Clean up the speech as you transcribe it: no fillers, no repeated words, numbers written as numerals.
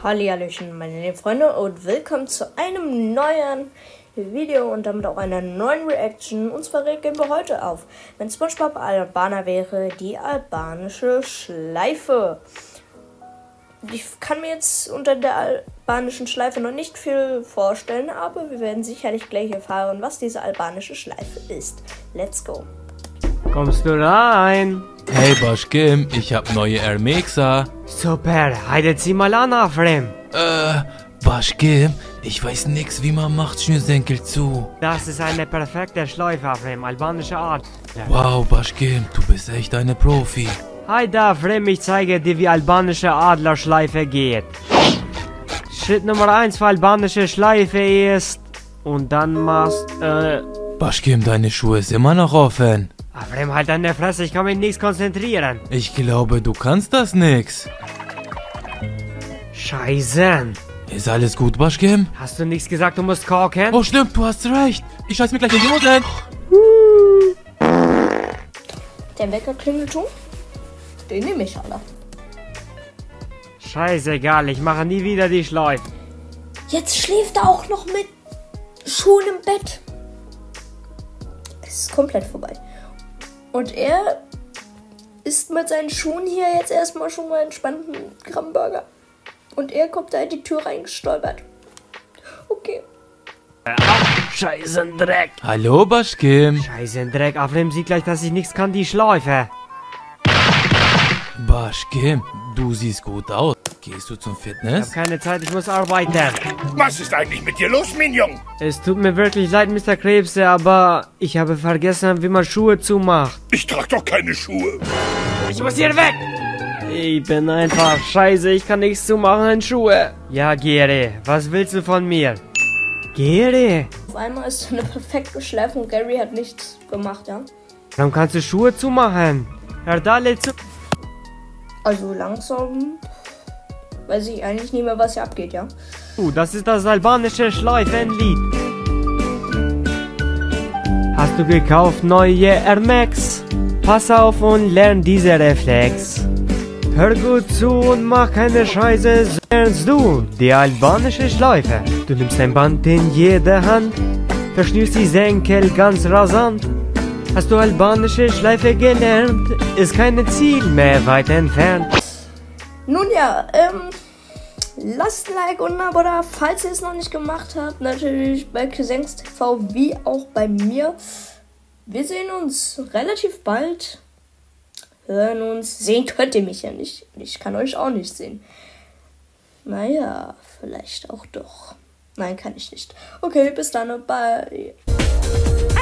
Hallihallöchen, meine lieben Freunde, und willkommen zu einem neuen Video und damit auch einer neuen Reaction. Und zwar reagieren wir heute auf, wenn SpongeBob Albaner wäre, die albanische Schleife. Ich kann mir jetzt unter der albanischen Schleife noch nicht viel vorstellen, aber wir werden sicherlich gleich erfahren, was diese albanische Schleife ist. Let's go. Kommst du rein? Hey Baschkim, ich hab neue Ermexa. Super, haltet sie mal an, Afrem. Baschkim, ich weiß nix, wie man macht Schnürsenkel zu. Das ist eine perfekte Schleife, Afrem, albanische Art. Wow, Baschkim, du bist echt eine Profi. Hi da, Afrem, ich zeige dir, wie albanische Adlerschleife geht. Schritt Nummer 1 für albanische Schleife ist... Und dann machst, Baschkim, deine Schuhe ist immer noch offen. Afrem, halt deine Fresse, ich kann mich nichts konzentrieren. Ich glaube, du kannst das nix. Scheiße. Ist alles gut, Baschkim? Hast du nichts gesagt, du musst kochen? Oh, stimmt, du hast recht. Ich scheiß mir gleich in die Hose. Der Wecker klingelt schon. Den nehme ich, Alter. Scheißegal, ich mache nie wieder die Schleife. Jetzt schläft er auch noch mit Schuhen im Bett. Es ist komplett vorbei. Und er isst mit seinen Schuhen hier jetzt erstmal schon mal einen entspannten Grammburger. Und er kommt da in die Tür reingestolpert. Okay. Scheißendreck. Hallo, Baschkim. Scheißendreck, Afrem sieht gleich, dass ich nichts kann, die Schleife. Baschkim, du siehst gut aus. Gehst du zum Ich Fitness? habe keine Zeit, ich muss arbeiten. Was ist eigentlich mit dir los, Minion? Es tut mir wirklich leid, Mr. Krebse, aber ich habe vergessen, wie man Schuhe zumacht. Ich trage doch keine Schuhe. Ich muss hier weg! Ich bin einfach scheiße, ich kann nichts zumachen in Schuhe. Ja, Geri, was willst du von mir? Geri, Auf einmal ist eine perfekte Schleife und Gary hat nichts gemacht, ja. warum kannst du Schuhe zumachen? Hör da zu. Also langsam weiß ich eigentlich nicht mehr, was hier abgeht, ja. Das ist das albanische Schleifenlied. Hast du gekauft neue Air Max? Pass auf und lern diese Reflex. Hör gut zu und mach keine Scheiße, so lernst du die albanische Schleife. Du nimmst ein Band in jede Hand, verschnürst die Senkel ganz rasant. Hast du albanische Schleife gelernt, ist kein Ziel mehr weit entfernt. Nun ja, lasst ein Like und ein Abo da, falls ihr es noch nicht gemacht habt. Natürlich bei Cousins TV wie auch bei mir. Wir sehen uns relativ bald. Hören uns. Sehen könnt ihr mich ja nicht. Ich kann euch auch nicht sehen. Naja, vielleicht auch doch. Nein, kann ich nicht. Okay, bis dann. Bye.